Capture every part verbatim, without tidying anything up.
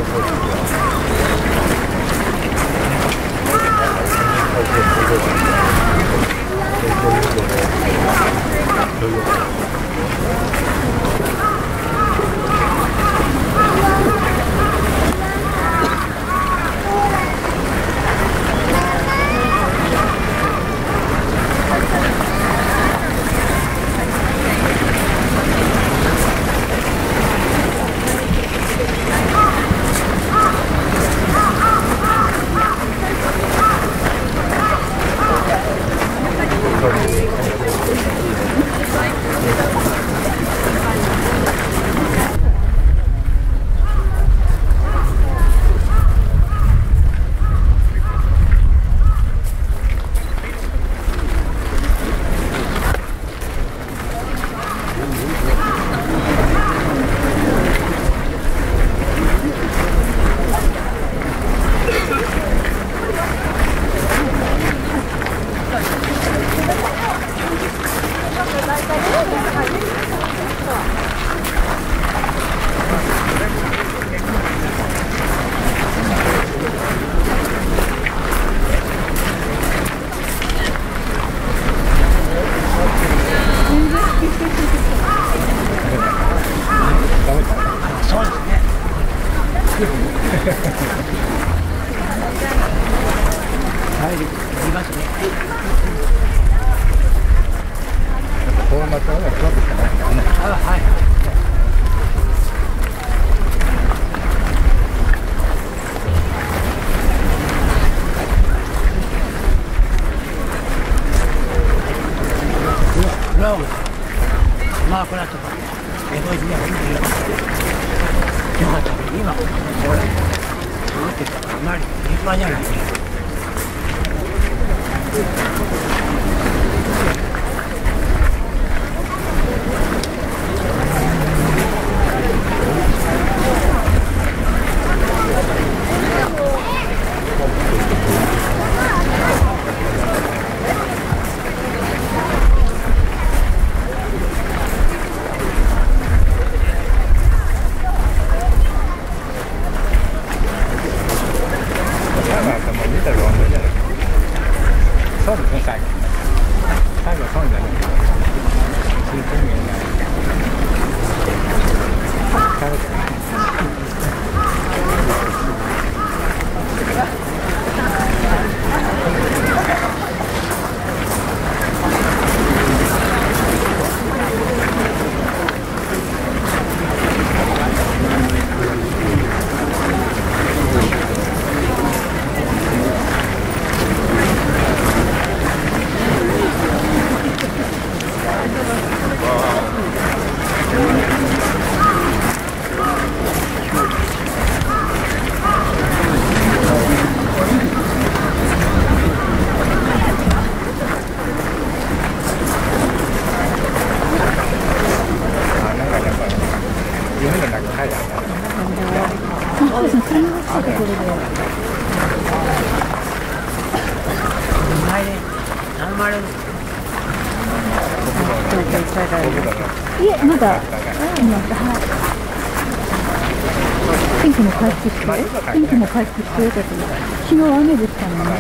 帰ってきてよかったです。昨日雨でしたもんね。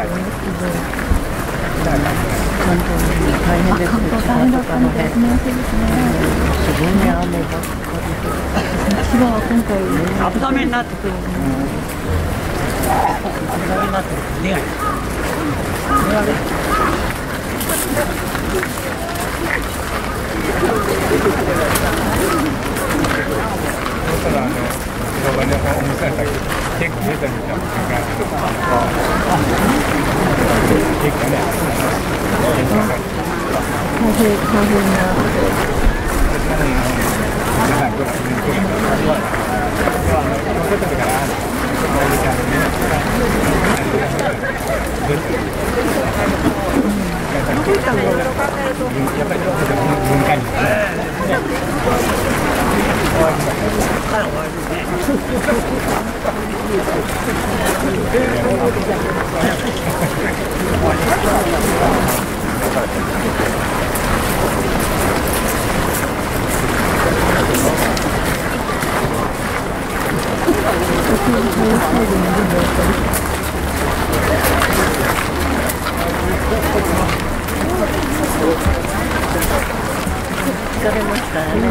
関東大変ですね。大変だったみたいですね。すごいね、雨ばっかりで。千葉は今回危ないになってくる。危ないになってくる。ねえ。動画でお見せしたけど、結構出たみたいな感じ結構ね、大変大変な。 疲れましたね。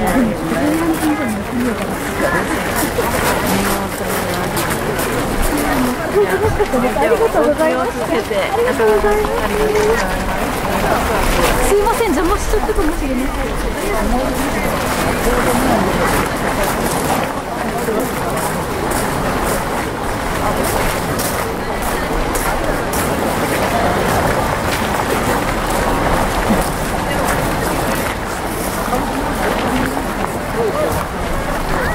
ありがとうございます。 すいません、邪魔しちゃったかもしれない。あ